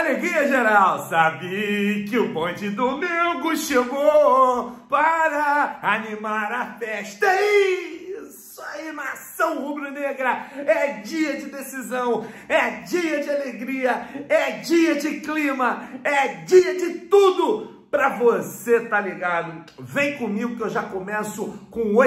Alegria geral, sabe que o bonde domingo chegou para animar a festa. Isso aí, nação rubro-negra, é dia de decisão, é dia de alegria, é dia de clima, é dia de tudo. Pra você, tá ligado? Vem comigo que eu já começo com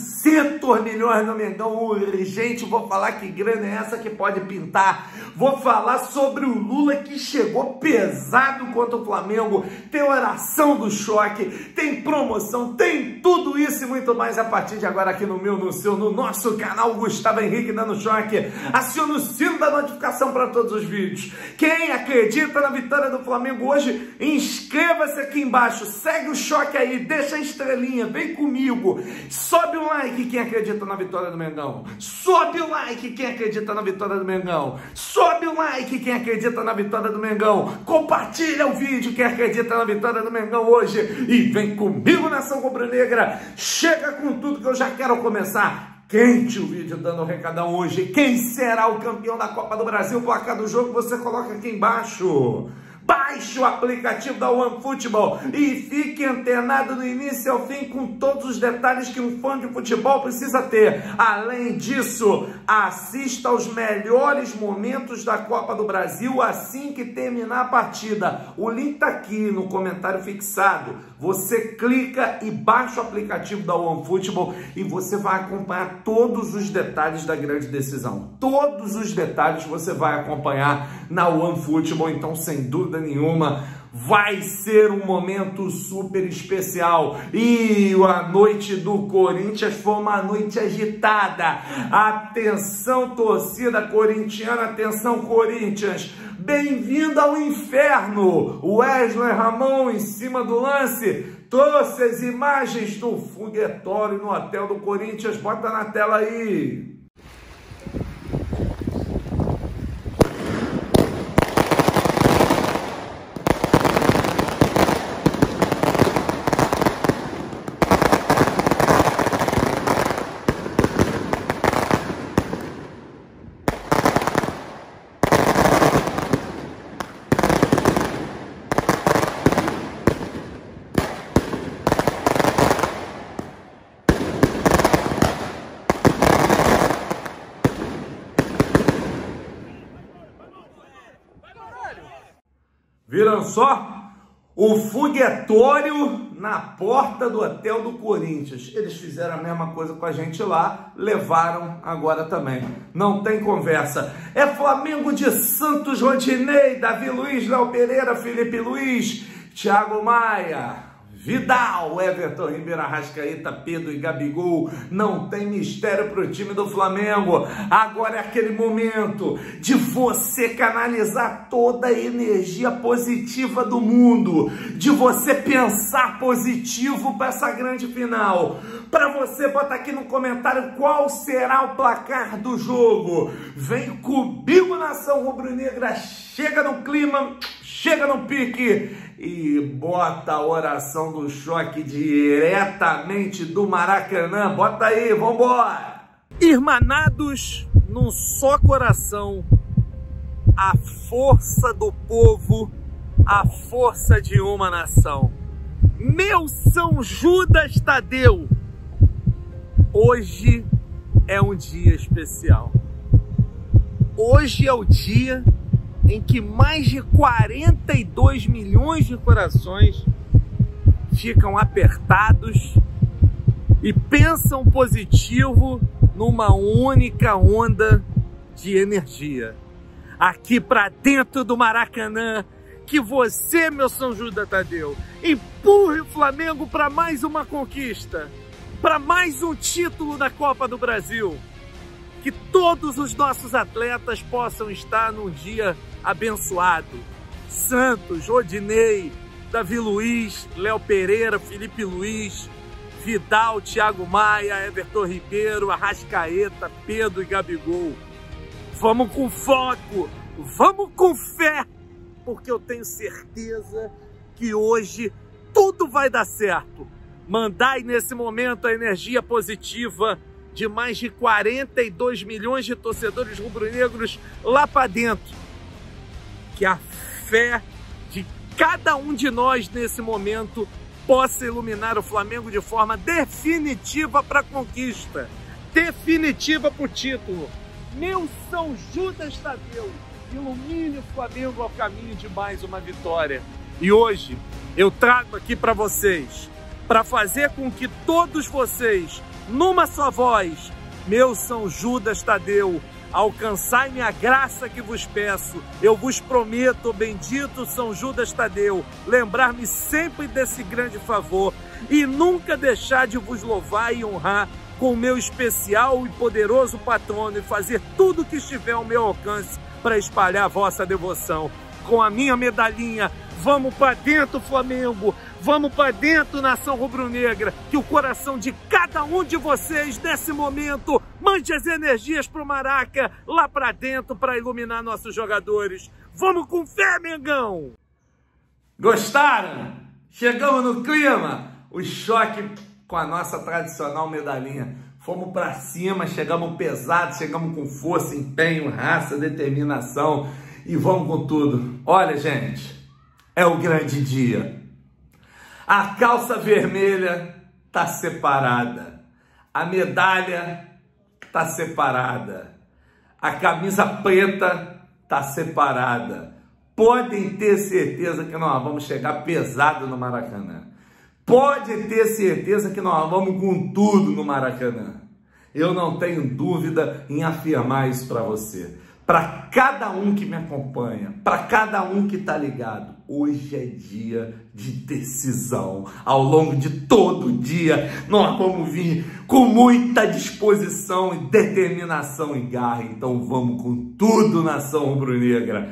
800 milhões no Mengão urgente. Vou falar que grana é essa que pode pintar. Vou falar sobre o Lula que chegou pesado contra o Flamengo. Tem oração do choque, tem promoção, tem tudo isso e muito mais a partir de agora aqui no meu, no seu, no nosso canal Gustavo Henrique Dando Choque. Aciona o sino da notificação para todos os vídeos. Quem acredita na vitória do Flamengo hoje, inscreva-se aqui embaixo, segue o choque aí, deixa a estrelinha, vem comigo, sobe o like quem acredita na vitória do Mengão, sobe o like quem acredita na vitória do Mengão, sobe o like quem acredita na vitória do Mengão, compartilha o vídeo quem acredita na vitória do Mengão hoje e vem comigo, nação rubro-negra. Chega com tudo que eu já quero começar quente o vídeo dando o recadão hoje. Quem será o campeão da Copa do Brasil? Placar do jogo você coloca aqui embaixo. Baixe o aplicativo da OneFootball e fique antenado do início ao fim com todos os detalhes que um fã de futebol precisa ter. Além disso, assista aos melhores momentos da Copa do Brasil assim que terminar a partida. O link está aqui no comentário fixado. Você clica e baixa o aplicativo da OneFootball e você vai acompanhar todos os detalhes da grande decisão. Todos os detalhes você vai acompanhar na OneFootball, então sem dúvida nenhuma vai ser um momento super especial. E a noite do Corinthians foi uma noite agitada. Atenção, torcida corintiana, atenção, Corinthians, bem-vindo ao inferno. Wesley Ramon em cima do lance trouxe as imagens do foguetório no hotel do Corinthians. Bota na tela aí. Viram só? O foguetório na porta do hotel do Corinthians. Eles fizeram a mesma coisa com a gente lá, levaram agora também. Não tem conversa. É Flamengo de Santos, Rodinei, Davi Luiz, Léo Pereira, Felipe Luiz, Thiago Maia, Vidal, Everton Ribeiro, Arrascaeta, Pedro e Gabigol. Não tem mistério para o time do Flamengo. Agora é aquele momento de você canalizar toda a energia positiva do mundo, de você pensar positivo para essa grande final. Para você botar aqui no comentário qual será o placar do jogo. Vem comigo, nação rubro-negra. Chega no clima, chega no pique e bota a oração do choque diretamente do Maracanã. Bota aí, vambora! Irmanados num só coração, a força do povo, a força de uma nação. Meu São Judas Tadeu, hoje é um dia especial. Hoje é o dia em que mais de 42 milhões de corações ficam apertados e pensam positivo numa única onda de energia. Aqui para dentro do Maracanã, que você, meu São Judas Tadeu, empurre o Flamengo para mais uma conquista, para mais um título da Copa do Brasil. Que todos os nossos atletas possam estar num dia abençoado. Santos, Rodinei, Davi Luiz, Léo Pereira, Felipe Luiz, Vidal, Thiago Maia, Everton Ribeiro, Arrascaeta, Pedro e Gabigol. Vamos com foco, vamos com fé, porque eu tenho certeza que hoje tudo vai dar certo. Mandai nesse momento a energia positiva de mais de 42 milhões de torcedores rubro-negros lá para dentro, que a fé de cada um de nós nesse momento possa iluminar o Flamengo de forma definitiva para a conquista, definitiva para o título. Meu São Judas Tadeu, ilumine o Flamengo ao caminho de mais uma vitória. E hoje eu trago aqui para vocês, para fazer com que todos vocês, numa só voz, meu São Judas Tadeu, alcançai minha graça que vos peço. Eu vos prometo, bendito São Judas Tadeu, lembrar-me sempre desse grande favor e nunca deixar de vos louvar e honrar com o meu especial e poderoso patrono e fazer tudo o que estiver ao meu alcance para espalhar a vossa devoção. Com a minha medalhinha, vamos para dentro, Flamengo! Vamos para dentro, nação rubro-negra, que o coração de cada um de vocês, nesse momento, mande as energias pro Maraca, lá para dentro, para iluminar nossos jogadores. Vamos com fé, Mengão! Gostaram? Chegamos no clima, o choque com a nossa tradicional medalhinha. Fomos para cima, chegamos pesados, chegamos com força, empenho, raça, determinação e vamos com tudo. Olha, gente, é o grande dia. A calça vermelha está separada, a medalha está separada, a camisa preta está separada. Podem ter certeza que nós vamos chegar pesado no Maracanã. Pode ter certeza que nós vamos com tudo no Maracanã. Eu não tenho dúvida em afirmar isso para você. Para cada um que me acompanha, para cada um que está ligado, hoje é dia de decisão. Ao longo de todo o dia, nós vamos vir com muita disposição e determinação e garra. Então vamos com tudo, nação rubro-negra.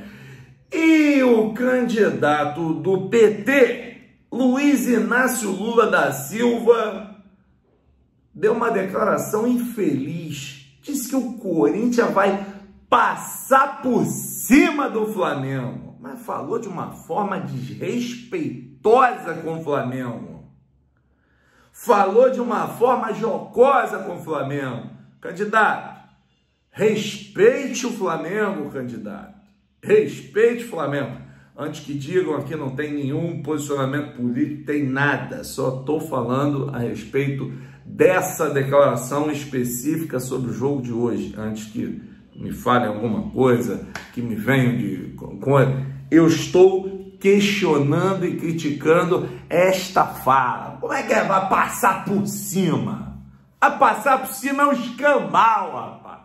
E o candidato do PT, Luiz Inácio Lula da Silva, deu uma declaração infeliz. Disse que o Corinthians vai passar por cima do Flamengo, mas falou de uma forma desrespeitosa com o Flamengo. Falou de uma forma jocosa com o Flamengo. Candidato, respeite o Flamengo, candidato. Respeite o Flamengo. Antes que digam aqui não tem nenhum posicionamento político, tem nada. Só estou falando a respeito dessa declaração específica sobre o jogo de hoje. Antes que me falem alguma coisa, que me venham de... Eu estou questionando e criticando esta fala. Como é que vai passar por cima? A passar por cima é um escambau, rapaz.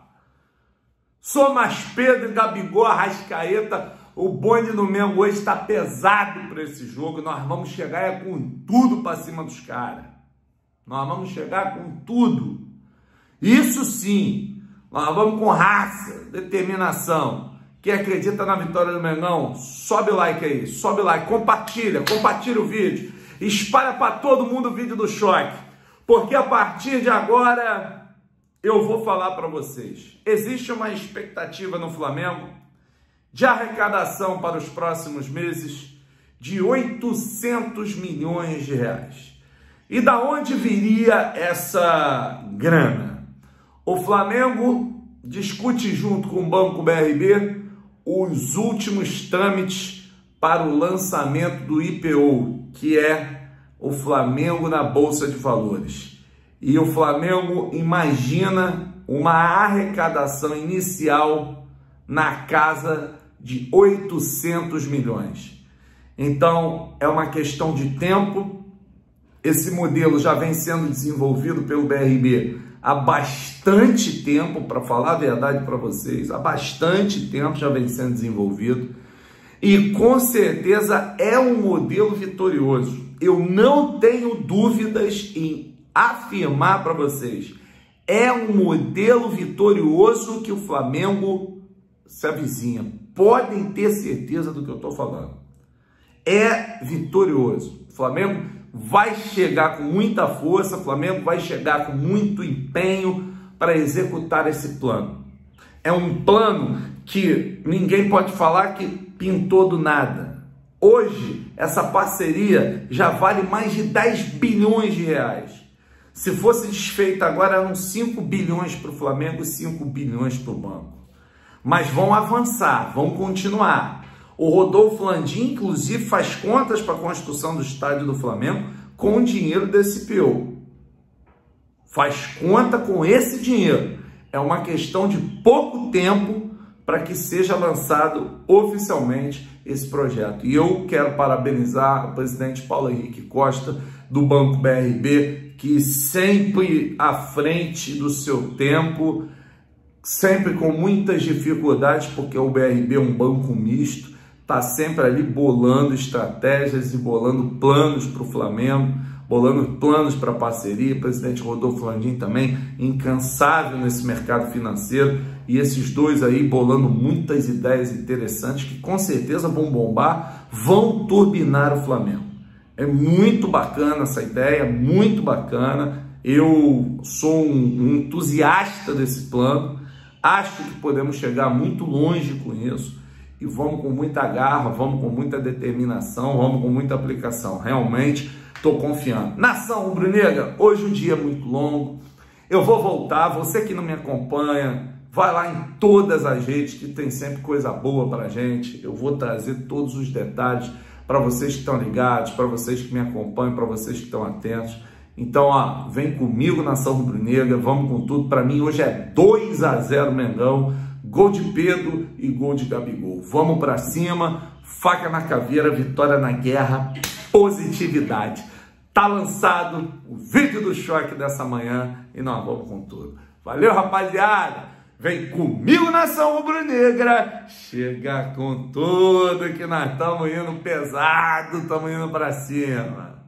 Somas Pedro, Gabigol, Arrascaeta, o bonde do Mengo hoje está pesado para esse jogo. Nós vamos chegar com tudo para cima dos caras. Nós vamos chegar com tudo. Isso sim. Nós vamos com raça, determinação. Quem acredita na vitória do Mengão, sobe o like aí, sobe o like, compartilha o vídeo, espalha para todo mundo o vídeo do choque, porque a partir de agora eu vou falar para vocês. Existe uma expectativa no Flamengo de arrecadação para os próximos meses de 800 milhões de reais. E da onde viria essa grana? O Flamengo discute junto com o Banco BRB os últimos trâmites para o lançamento do IPO, que é o Flamengo na Bolsa de Valores. E o Flamengo imagina uma arrecadação inicial na casa de 800 milhões. Então, é uma questão de tempo. Esse modelo já vem sendo desenvolvido pelo BRB há bastante tempo, para falar a verdade para vocês, há bastante tempo já vem sendo desenvolvido e com certeza é um modelo vitorioso. Eu não tenho dúvidas em afirmar para vocês, é um modelo vitorioso que o Flamengo se avizinha. Podem ter certeza do que eu estou falando. É vitorioso. O Flamengo vai chegar com muita força, o Flamengo vai chegar com muito empenho para executar esse plano. É um plano que ninguém pode falar que pintou do nada. Hoje, essa parceria já vale mais de 10 bilhões de reais. Se fosse desfeita agora, eram 5 bilhões para o Flamengo e 5 bilhões para o banco. Mas vão avançar, vão continuar. O Rodolfo Landim, inclusive, faz contas para a construção do estádio do Flamengo com o dinheiro desse IPO. Faz conta com esse dinheiro. É uma questão de pouco tempo para que seja lançado oficialmente esse projeto. E eu quero parabenizar o presidente Paulo Henrique Costa, do Banco BRB, que sempre à frente do seu tempo, sempre com muitas dificuldades, porque o BRB é um banco misto, está sempre ali bolando estratégias e bolando planos para o Flamengo, bolando planos para parceria. O presidente Rodolfo Landim também, incansável nesse mercado financeiro, e esses dois aí bolando muitas ideias interessantes que com certeza vão bombar, vão turbinar o Flamengo. É muito bacana essa ideia, muito bacana. Eu sou um entusiasta desse plano, acho que podemos chegar muito longe com isso, e vamos com muita garra, vamos com muita determinação, vamos com muita aplicação. Realmente estou confiando. Nação rubro-negra, hoje o dia é muito longo, eu vou voltar. Você que não me acompanha, vai lá em todas as redes que tem sempre coisa boa pra gente. Eu vou trazer todos os detalhes para vocês que estão ligados, para vocês que me acompanham, para vocês que estão atentos. Então, ó, vem comigo, Nação Rubro-Negra, vamos com tudo. Para mim hoje é 2-0 Mengão, gol de Pedro e gol de Gabigol. Vamos para cima, faca na caveira, vitória na guerra, positividade. Tá lançado o vídeo do choque dessa manhã e nós vamos com tudo. Valeu, rapaziada! Vem comigo, Nação Rubro-Negra! Chega com tudo que nós estamos indo pesado, estamos indo para cima.